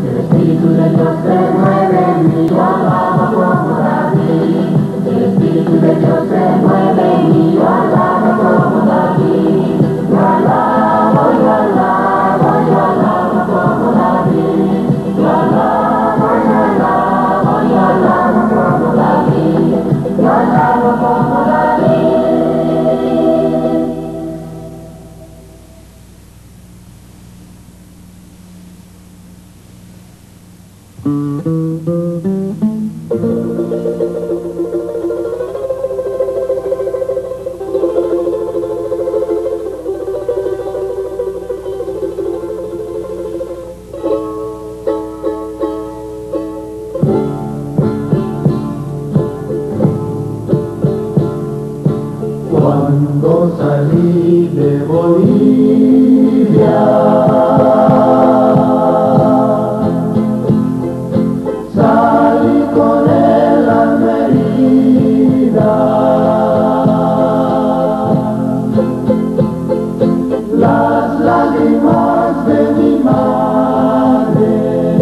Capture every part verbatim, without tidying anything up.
El Espíritu de Dios se mueve en mí, yo alabo como David. El Espíritu de Dios se mueve en mí, yo alabo como David. Yo alabo, yo alabo, yo alabo como David. Yo alabo, yo alabo, yo alabo como David. Yo alabo como David. Cuando salí de Bolivia, salí con el alma herida. Las lágrimas de mi madre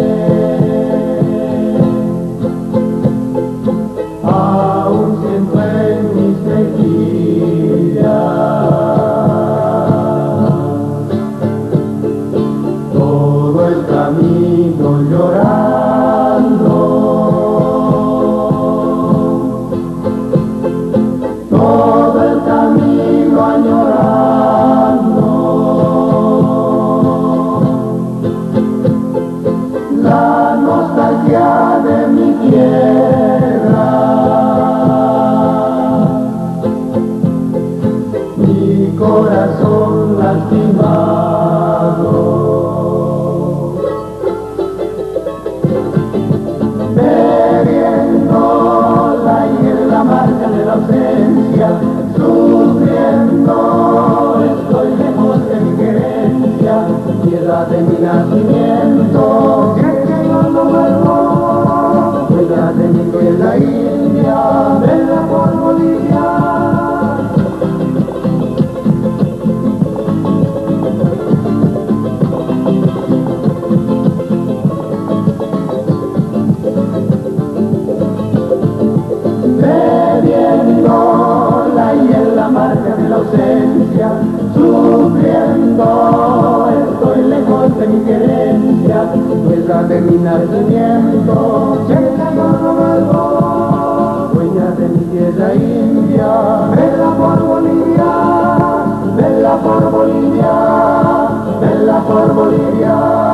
aún siento en mis mejillas. Todo el camino llorando, todo el camino añorando la nostalgia de mi tierra. Mi corazón lastimado, bebiendo la hiel amarga de la ausencia, sufriendo estoy lejos de mi querencia, tierra de mi nacimiento, que yo no vuelvo, huella de mi tierra india, bella por Bolivia. Bebiendo la hiel amarga de la ausencia, sufriendo estoy lejos de mi querencia, huella de mi nacimiento, que yo no vuelvo, huella de mi tierra india, bella por Bolivia, bella por Bolivia, bella por Bolivia.